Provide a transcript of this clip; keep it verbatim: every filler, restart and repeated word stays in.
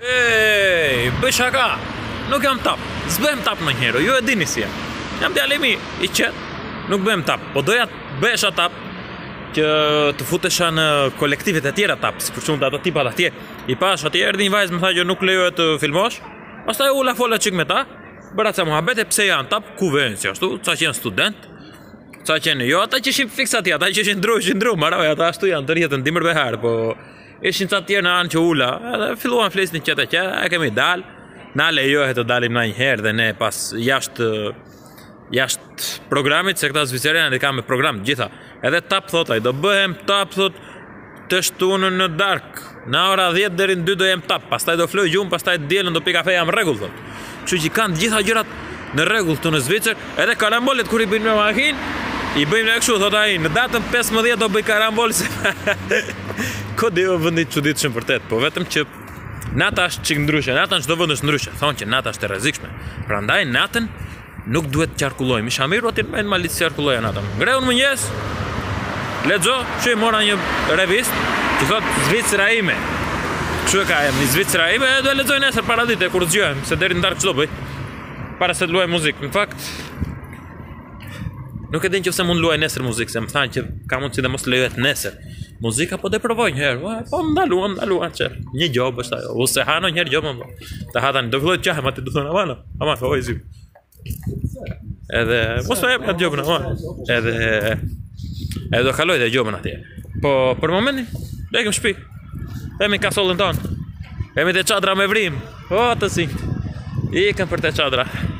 Ej, bëj shaka. Nuk jam tap. S'bëhem tap ndonjëherë. Ju e dini si jam. Jam djalë i i qet. Nuk bëhem tap. Po doja bëhesha tap që të futesha në kolektivet e tjera tap, si për shembull ato tipat atje. I pash atje erdhi një vajzë më tha që nuk lejohet të filmosh. Pastaj ula fola çik me ta. Bëra ca muhabete pse janë tap, ku vjen si ashtu, ca që janë student. Ca që janë jo ata që ishin fiksa atje, ata që ishin ndru, ishin ndru, marrë, ata ashtu janë të rjetën dimër behar, po ishin ca tjerë në anë që ula, edhe filluan flisnin qete që e kemi dal. Na lejohet të dalim na një herë dhe ne pas jashtë jashtë programit, se këta Zvicerianë kanë me program gjitha. Edhe tap thot ai, do bëhem tap thot të shtunën në dark. Në ora dhjetë deri në dy do jem tap, pastaj do floj gjumë, pastaj dielën do pi kafe jam rregull thot. Kështu që kanë gjitha gjërat në rregull këtu në Zvicër, edhe karambolet kur i bëjnë me makinë, i bëjmë ne kështu thot ai, në datën pesëmbëdhjetë do bëj karambol se ko dhe vendi çuditshëm vërtet, po vetëm që nata është çik ndryshe, nata në çdo vend është ndryshe. Thonë që nata është e rrezikshme. Prandaj natën nuk duhet të qarkullojmë. Isha mirë aty në malit të qarkulloja natën. Ngreu në mëngjes, lexo, që mora një revistë që thot Zvicra ime. Kështu e ka emri Zvicra ime, do e lexoj nesër para dite kur zgjohem, se deri në darkë ç'do bëj. Para se të luaj muzikë. Në fakt, nuk e din nëse mund luaj nesër muzikë, se më thanë që ka mundësi dhe mos lejohet nesër. Muzika po dhe provoj një herë, po ndaluam, ndaluam që një gjobë është ajo, ose hano një herë gjobë më. Ta ha tani, do filloj të qahem aty, do thonë amano, ama filloj zi. Edhe, mos të jep atë gjobën, ama. Edhe, edhe do kaloj dhe gjobën atje. Po, për momentin, do ekim shpi. Themi kasollën tonë. Kemi te çadra me vrim. O, të sinjt. Ikëm për te çadra.